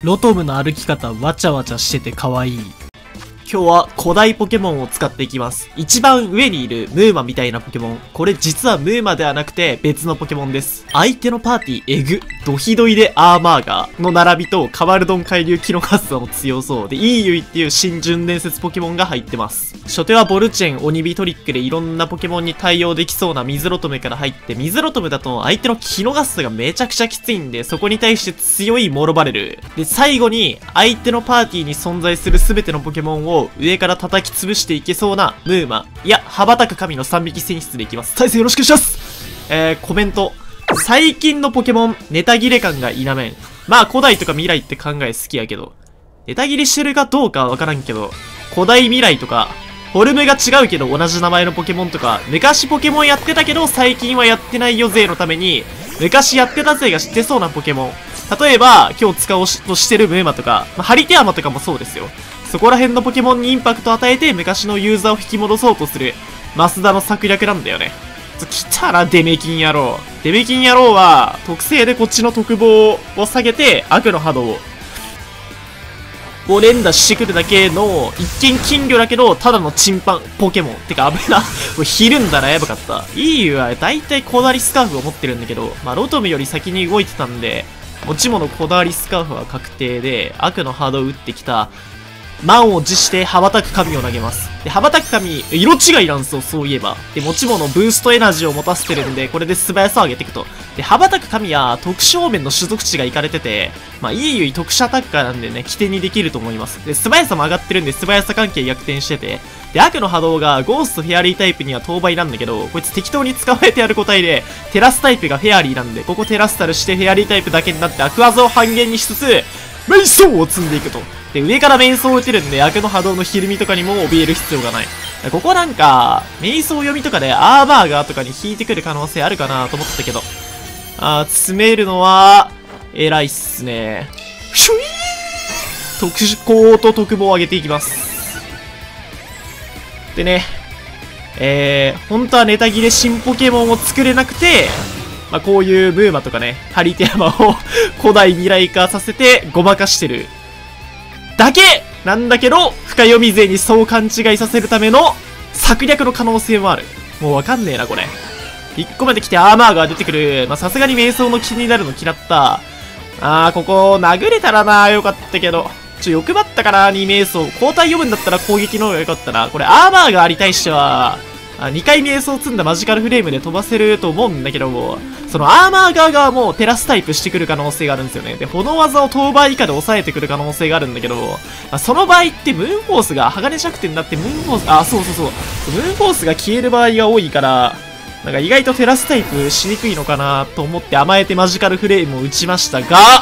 ロトムの歩き方わちゃわちゃしてて可愛い。今日は古代ポケモンを使っていきます。一番上にいるムーマみたいなポケモン。これ実はムーマではなくて別のポケモンです。相手のパーティーエグ、ドヒドイでアーマーガーの並びとカバルドン海流キノカスタも強そうで、イーユイっていう新純伝説ポケモンが入ってます。初手はボルチェン、オニビトリックでいろんなポケモンに対応できそうな水ロトムから入って、水ロトムだと相手のキノガスがめちゃくちゃきついんで、そこに対して強いモロバレル。で、最後に相手のパーティーに存在する全てのポケモンを上から叩き潰していけそうなムーマ。いや、羽ばたく神の3匹選出でいきます。対戦よろしくお願いします。コメント。最近のポケモン、ネタ切れ感が否めん。まあ、古代とか未来って考え好きやけど。ネタ切れしてるかどうかはわからんけど、古代未来とか、フォルムが違うけど同じ名前のポケモンとか、昔ポケモンやってたけど最近はやってないよ勢のために、昔やってた勢が知ってそうなポケモン。例えば、今日使おうとしてるムーマとか、ハリテアマとかもそうですよ。そこら辺のポケモンにインパクトを与えて昔のユーザーを引き戻そうとする、マスダの策略なんだよね。来たらデメキン野郎。デメキン野郎は、特性でこっちの特防を下げて、悪の波動を連打してくるだけの、一見金魚だけど、ただのチンパンポケモン。てか危な。これひるんだな、やばかった。イーユはだいたいこだわりスカーフを持ってるんだけど、まあロトムより先に動いてたんで、持ち物こだわりスカーフは確定で、悪の波動を打ってきた、満を持して羽ばたく神を投げます。で、羽ばたく神、色違いなんですよ、そういえば。で、持ち物ブーストエナジーを持たせてるんで、これで素早さを上げていくと。で、羽ばたく神は特殊方面の種族値がいかれてて、まあ、いい特殊アタッカーなんでね、起点にできると思います。で、素早さも上がってるんで、素早さ関係逆転してて、で、悪の波動がゴーストフェアリータイプには当倍なんだけど、こいつ適当に使われてやる個体で、テラスタイプがフェアリーなんで、ここテラスタルしてフェアリータイプだけになってアクアザを半減にしつつ、メイソーを積んでいくと。で、上からメイソーを打てるんで、悪の波動のひるみとかにも怯える必要がない。ここなんか、メイソー読みとかでアーバーガーとかに引いてくる可能性あるかなと思ったけど。詰めるのは、偉いっすね。シュイー特殊攻と特防を上げていきます。でね、本当はネタ切れ新ポケモンを作れなくて、まあ、こういうムーマとかね、ハリテヤマを古代未来化させてごまかしてるだけなんだけど、深読み勢にそう勘違いさせるための策略の可能性もある。もうわかんねえな、これ。1個目で来てアーマーが出てくる。まあ、さすがに瞑想の気になるの嫌った。ここ、殴れたらな、よかったけど。欲張ったかな、2瞑想。交代読むんだったら攻撃の方がよかったな。これ、アーマーガーに対しては、2回瞑想積んだマジカルフレームで飛ばせると思うんだけども、そのアーマー側がもうテラスタイプしてくる可能性があるんですよね。で、炎技を当倍以下で抑えてくる可能性があるんだけど、その場合ってムーンフォースが鋼弱点になってムーンフォース、そう。ムーンフォースが消える場合が多いから、なんか意外とテラスタイプしにくいのかなと思って甘えてマジカルフレームを打ちましたが、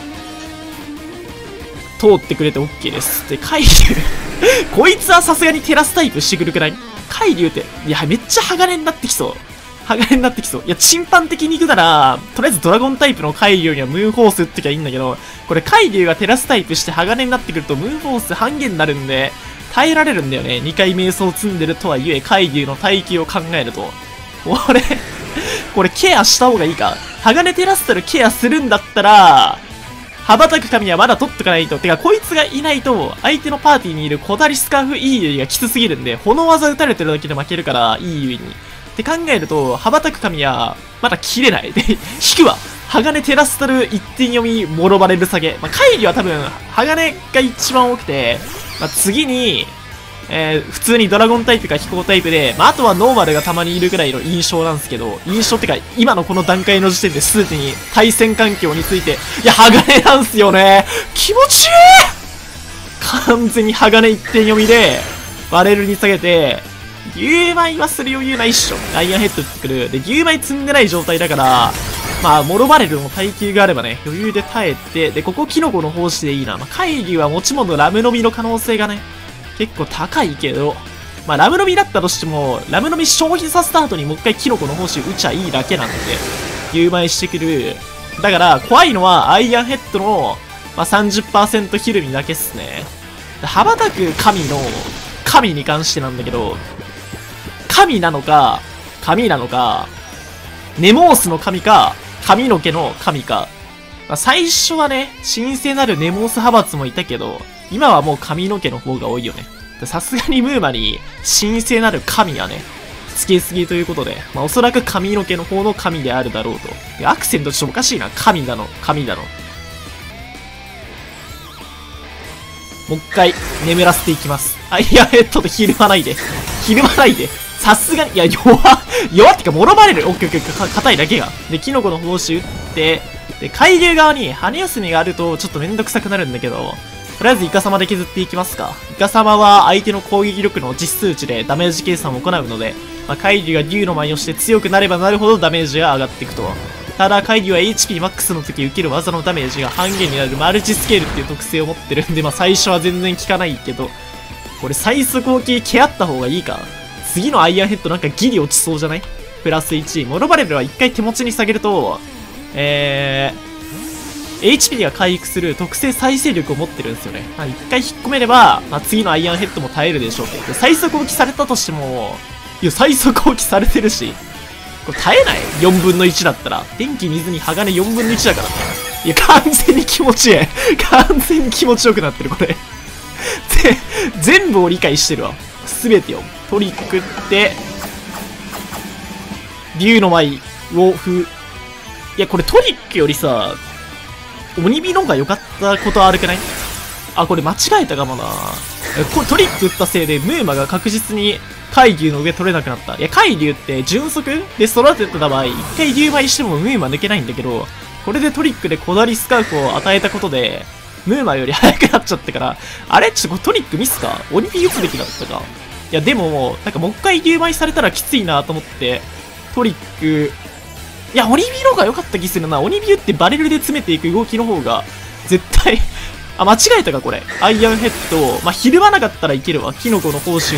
通ってくれて OK です。で、海流こいつはさすがにテラスタイプしてくるくらい海流って、いや、めっちゃ鋼になってきそう。鋼になってきそう。いや、チンパン的に行くなら、とりあえずドラゴンタイプの海流にはムーンフォース打ってきゃいいんだけど、これ海流がテラスタイプして鋼になってくるとムーンフォース半減になるんで、耐えられるんだよね。2回瞑想積んでるとはいえ、海流の耐久を考えると。これケアした方がいいか。鋼テラスタルケアするんだったら、羽ばたく神はまだ取っとかないと。てか、こいつがいないと、相手のパーティーにいる小ダリスカーフイーユイがきつすぎるんで、炎技打たれてるだけで負けるから、イーユイに。って考えると、羽ばたく神は、まだ切れない。で、引くわ。鋼テラスタル一点読み、もろばれる下げ。まあ、会議は多分、鋼が一番多くて、まあ、次に、普通にドラゴンタイプか飛行タイプで、まあ、あとはノーマルがたまにいるぐらいの印象なんですけど、印象ってか、今のこの段階の時点ですでに対戦環境について、いや、鋼なんすよね。気持ちいい。完全に鋼一点読みで、バレルに下げて、牛米はする余裕ないっしょ。アイアンヘッド打ってくる。で、牛米積んでない状態だから、まあ、モロバレルの耐久があればね、余裕で耐えて、で、ここキノコの奉仕でいいな。まあ、海流は持ち物ラムノミの可能性がね、結構高いけど、まあ、ラムノミだったとしても、ラムノミ消費させた後にもう一回キノコの奉仕打ちゃいいだけなんで、牛米してくる。だから、怖いのは、アイアンヘッドの、まあ、30% ひるみだけっすね。羽ばたく神の、神に関してなんだけど、神なのか、神なのか、ネモースの神か、髪の毛の神か、 まあ、最初はね、神聖なるネモース派閥もいたけど、今はもう髪の毛の方が多いよね。さすがにムーマに神聖なる神はね、つけすぎということで、まあ、おそらく髪の毛の方の神であるだろうと。アクセントちょっとおかしいな。神だの、神だの。もう一回眠らせていきます。あ、いや、ちょっとひるまないで。ひるまないで。さすがに、いや、弱ってか、もろまれる。オッケーオッケー、硬いだけが。で、キノコの胞子打って、で、海流側に羽休みがあると、ちょっとめんどくさくなるんだけど、とりあえずイカ様で削っていきますか。イカ様は相手の攻撃力の実数値でダメージ計算を行うので、まあ、海流が竜の舞をして強くなればなるほどダメージが上がっていくと。ただ、海流は HP マックスの時受ける技のダメージが半減になるマルチスケールっていう特性を持ってるんで、まあ最初は全然効かないけど、これ最速攻撃蹴あった方がいいか。次のアイアンヘッドなんかギリ落ちそうじゃない？プラス1。モロバレルは一回手持ちに下げると、HP が回復する特性再生力を持ってるんですよね。まあ、一回引っ込めれば、まあ、次のアイアンヘッドも耐えるでしょうと。で、最速攻撃されたとしても、いや、最速攻撃されてるし、これ耐えない ?4 分の1だったら。電気、水に鋼4分の1だからね。いや、完全に気持ちいい。完全に気持ちよくなってる、これ。全部を理解してるわ。すべてを。トリックって、竜の舞をいや、これトリックよりさ、鬼火の方が良かったこと悪くない？あ、これ間違えたかもな。これトリック打ったせいでムーマが確実に海竜の上取れなくなった。いや、海竜って純速で育てた場合、一回竜舞してもムーマ抜けないんだけど、これでトリックでこだわりスカーフを与えたことで、ムーマより速くなっちゃったから、あれちょっとトリックミスか？鬼火打つべきだったか？いや、でも、なんかもう一回竜舞されたらきついなと思って、トリック、いや、鬼火の方が良かった気するな。鬼火打ってバレルで詰めていく動きの方が、絶対、あ、間違えたか、これ。アイアンヘッド。まあ、ひるまなかったらいけるわ。キノコの報酬って。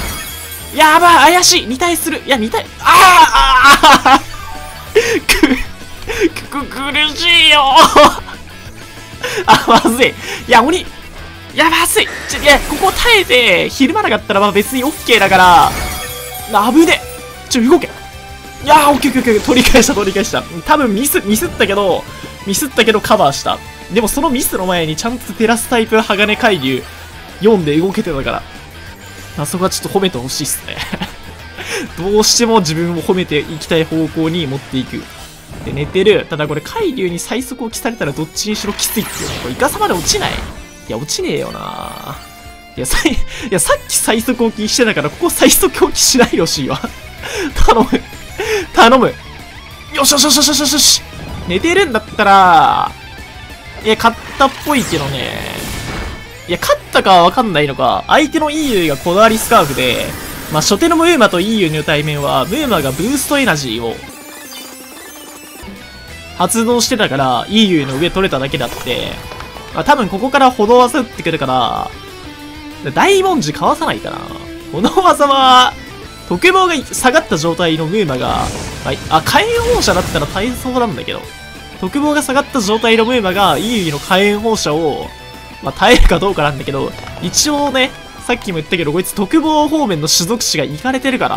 やばい、怪しい。2体する。いや、2体、苦しいよあ、まずい。いや、いや、まずい。いや、ここ耐えて、ひるまなかったら、まあ別に OK だから、危ね。動け。いやー、オッケーオッケーオッケー、取り返した。多分ミスったけどカバーした。でもそのミスの前にちゃんとテラスタイプ鋼海流読んで動けてたから。あそこはちょっと褒めてほしいっすね。どうしても自分を褒めていきたい方向に持っていく。で、寝てる。ただこれ海流に最速を期されたらどっちにしろきついっていうね。これイカサマで落ちない？いや、落ちねえよないや、さっき最速置きしてたから、ここ最速置きしないでほしいわ。頼む。よしよしよしよしよしよし。寝てるんだったら、いや、勝ったっぽいけどね。いや、勝ったかはわかんないのか。相手の EU がこだわりスカーフで、まあ、初手のムーマと EU の対面は、ムーマがブーストエナジーを発動してたから、EU の上取れただけだって、まあ、多分ここから歩道技打ってくるから、大文字かわさないかな。この技は、特防が下がった状態のムーマが、あ、火炎放射だったら大そうなんだけど、特防が下がった状態のムーマが EU の火炎放射を、まあ、耐えるかどうかなんだけど、一応ね、さっきも言ったけど、こいつ特防方面の種族値がいかれてるから、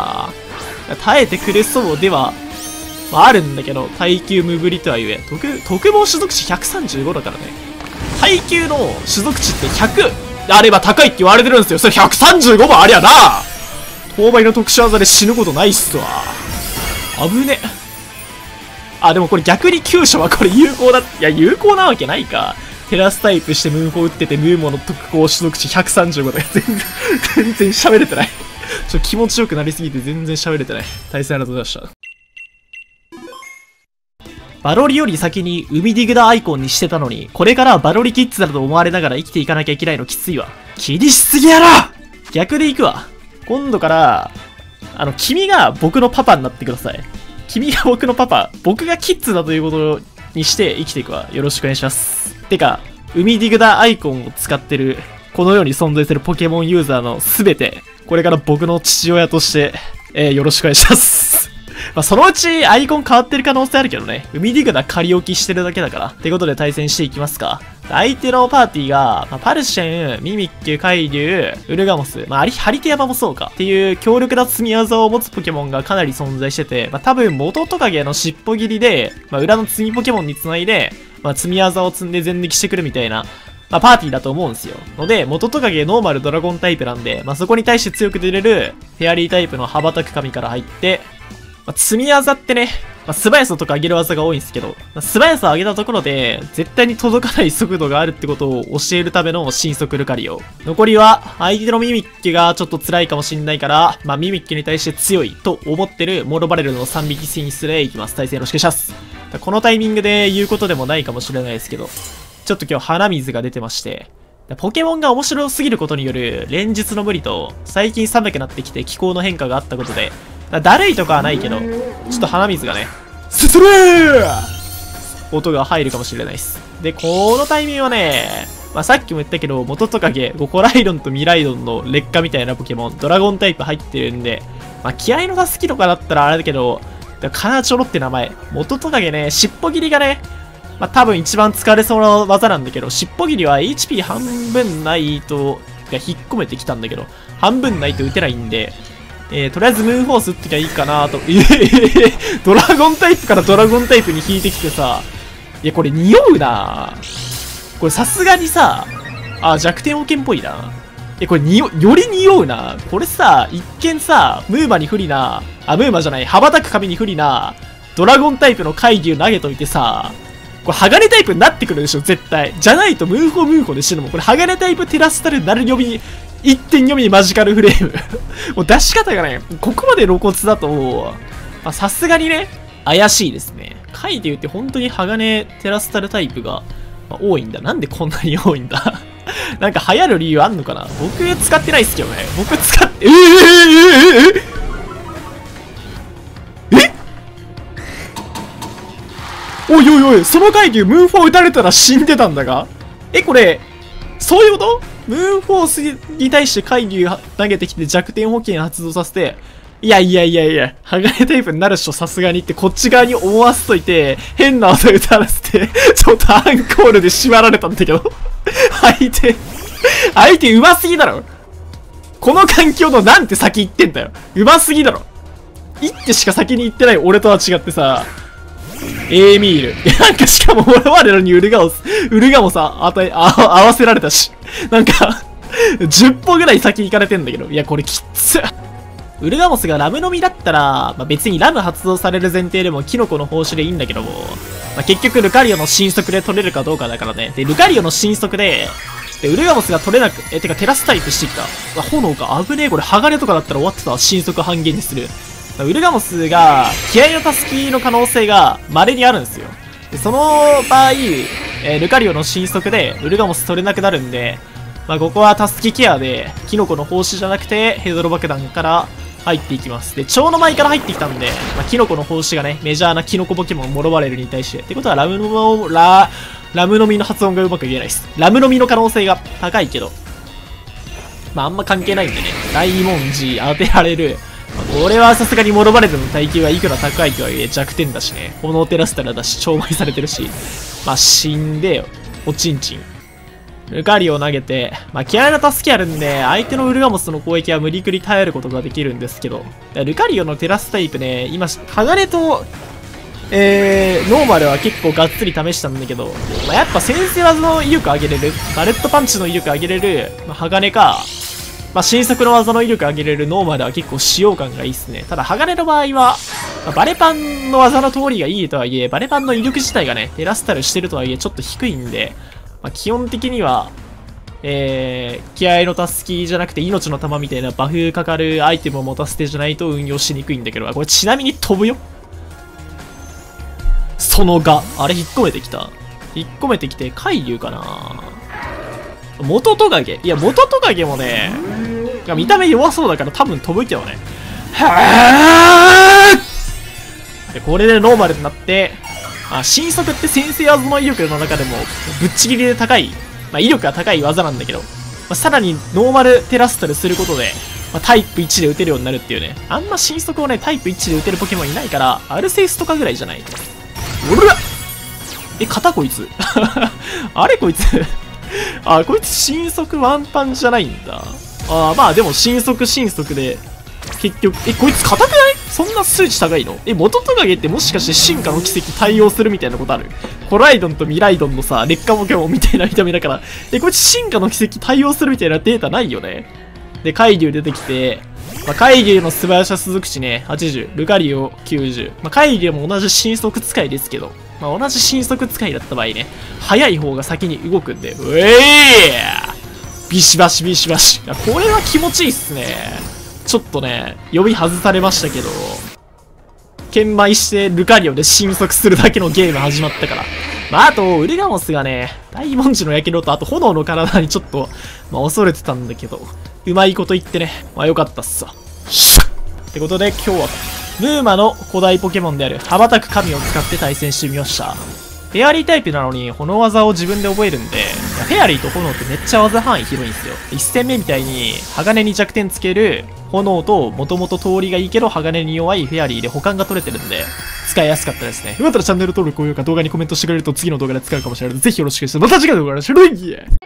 耐えてくれそうでは、まあ、あるんだけど、耐久無ぶりとはいえ、特防種族値135だからね。耐久の種族値って100あれば高いって言われてるんですよ。それ135もありゃな。勾配の特殊技で死ぬことないっすわ。危ね。あ、でもこれ逆に急所はこれ有効だ。いや、有効なわけないか。テラスタイプしてムーンフォー打ってて、ムーモの特攻種族値135だから全然喋れてない。気持ちよくなりすぎて全然喋れてない。対戦ありがとうございました。バロリより先に海ディグダアイコンにしてたのに、これからはバロリキッズだと思われながら生きていかなきゃいけないのきついわ。気にしすぎやろ。逆で行くわ。今度から、君が僕のパパになってください。君が僕のパパ、僕がキッズだということにして生きていくわ。よろしくお願いします。てか、海ディグダアイコンを使ってる、この世に存在するポケモンユーザーのすべて、これから僕の父親として、よろしくお願いします。まあ、そのうちアイコン変わってる可能性あるけどね。海ディグダ仮置きしてるだけだから。ってことで対戦していきますか。相手のパーティーが、まあ、パルシェン、ミミッキュ、カイリュウ、ウルガモス、まあ、ハリテヤマもそうか。っていう強力な積み技を持つポケモンがかなり存在してて、まあ、多分元トカゲの尻尾切りで、まあ、裏の積みポケモンにつないで、 まあ、積み技を積んで全抜きしてくるみたいな、まあ、パーティーだと思うんですよ。ので、元トカゲノーマルドラゴンタイプなんで、まあ、そこに対して強く出れる、フェアリータイプの羽ばたく神から入って、まあ、積み技ってね、まあ、素早さとか上げる技が多いんですけど、まあ、素早さを上げたところで、絶対に届かない速度があるってことを教えるための新速ルカリオ。残りは、相手のミミッキュがちょっと辛いかもしんないから、まあ、ミミッキュに対して強いと思ってるモロバレルの3匹選出でいきます。対戦よろしくお願いします。このタイミングで言うことでもないかもしれないですけど、ちょっと今日鼻水が出てまして、ポケモンが面白すぎることによる連日の無理と、最近寒くなってきて気候の変化があったことで、だるいとかはないけど、ちょっと鼻水がね、ススルー音が入るかもしれないです。で、このタイミングはね、まあ、さっきも言ったけど、元トカゲ、ゴコライドンとミライドンの劣化みたいなポケモン、ドラゴンタイプ入ってるんで、まあ、気合の出すキとかだったらあれだけど、カナチョロって名前、元トカゲね、尻尾切りがね、まあ、多分一番使われそうな技なんだけど、尻尾切りは HP 半分ないと、引っ込めてきたんだけど、半分ないと打てないんで、とりあえずムーンフォース打ってきゃいいかなと。ドラゴンタイプからドラゴンタイプに引いてきてさ、いや、これ匂うなこれさすがにさ、あ、弱点保険っぽいな。これより匂うな。これさ、一見さ、ムーマに不利な、あ、ムーマじゃない、羽ばたく髪に不利な、ドラゴンタイプの怪牛投げといてさ、これ鋼タイプになってくるでしょ、絶対。じゃないとムーフォで死ぬもん。これ鋼タイプテラスタルなる読み、1.読みマジカルフレーム。もう出し方がね、ここまで露骨だと、さすがにね、怪しいですね。回で言って本当に鋼テラスタルタイプが、多いんだ。なんでこんなに多いんだなんか流行る理由あんのかな。僕使ってないっすけどね。僕使って、おいおいおい、その階級ムーンフォー打たれたら死んでたんだがこれ、そういうこと？ムーンフォースに対して階級投げてきて弱点保険発動させて、いや、鋼タイプになるっしょ、さすがにってこっち側に思わせといて、変な技打たらせて、ちょっとアンコールで縛られたんだけど。相手上手すぎだろ。この環境のなんて先行ってんだよ。上手すぎだろ。一手しか先に行ってない俺とは違ってさ、エーミール。なんかしかも我らにウルガモさ、合わせられたし。なんか、10歩ぐらい先行かれてんだけど。いや、これきっつ。ウルガモスがラムのみだったら、別にラム発動される前提でもキノコの報酬でいいんだけども、結局ルカリオの新速で取れるかどうかだからね。で、ルカリオの新速で、ウルガモスが取れなく、てかテラスタイプしてきた。炎か、危ねえ、これ鋼とかだったら終わってたわ。新速半減にする。ウルガモスが、気合のタスキの可能性が稀にあるんですよ。でその場合、ルカリオの新速でウルガモス取れなくなるんで、ここはタスキケアで、キノコの報酬じゃなくて、ヘドロ爆弾から入っていきます。で、蝶の舞から入ってきたんで、キノコの報酬がね、メジャーなキノコポケモンモロバレルに対して。ってことはラムの実の発音がうまく言えないです。ラムの実の可能性が高いけど。あんま関係ないんでね。大文字当てられる。これはさすがにモロバレルの耐久はいくら高いとはいえ弱点だしね。炎テラスタラだし、超舞されてるし。死んでよ。おちんちん。ルカリを投げて、気合の助けあるんで、相手のウルガモスの攻撃は無理くり耐えることができるんですけど、ルカリオのテラスタイプね、今、鋼と、ノーマルは結構がっつり試したんだけど、やっぱ先制技の威力上げれる、バレットパンチの威力上げれる、鋼か、新作の技の威力上げれるノーマルは結構使用感がいいっすね。ただ、鋼の場合は、バレパンの技の通りがいいとはいえ、バレパンの威力自体がね、テラスタルしてるとはいえ、ちょっと低いんで、基本的には、気合のタスキじゃなくて命の玉みたいなバフかかるアイテムを持たせてじゃないと運用しにくいんだけど、これちなみに飛ぶよ。そのが、あれ引っ込めてきた。引っ込めてきて、海流かな元トカゲ。いや、元トカゲもね、見た目弱そうだから多分飛ぶけどね。で、これでノーマルになって、新速って先制技の威力の中でもぶっちぎりで高い、威力が高い技なんだけど、さらにノーマルテラスタルすることで、タイプ1で打てるようになるっていうね。あんま新速をね、タイプ1で打てるポケモンいないから、アルセウスとかぐらいじゃない。おら肩こいつ。あれこいつ。こいつ新速ワンパンじゃないんだ。でも新速で、結局、こいつ硬くないそんな数値高いの？元トカゲってもしかして進化の奇跡対応するみたいなことある？コライドンとミライドンのさ、劣化ポケモンみたいな見た目だから、こいつ進化の奇跡対応するみたいなデータないよね。で、海竜出てきて、海竜の素早さ続くしね、80、ルカリオ90。海竜も同じ神速使いですけど、同じ神速使いだった場合ね、速い方が先に動くんで、ビシバシビシバシ。これは気持ちいいっすね。ちょっとね、呼び外されましたけど、研売してルカリオで神速するだけのゲーム始まったから。あと、ウルガモスがね、大文字のやけどと、あと炎の体にちょっと、恐れてたんだけど、うまいこと言ってね、よかったっすわ。ってことで今日は、ムーマの古代ポケモンである羽ばたく神を使って対戦してみました。フェアリータイプなのに炎技を自分で覚えるんで、フェアリーと炎ってめっちゃ技範囲広いんですよ。1戦目みたいに鋼に弱点つける炎ともともと通りがいいけど鋼に弱いフェアリーで補完が取れてるんで、使いやすかったですね。よかったらチャンネル登録、高評価、動画にコメントしてくれると次の動画で使うかもしれないので、ぜひよろしくです。また次回の動画でしろい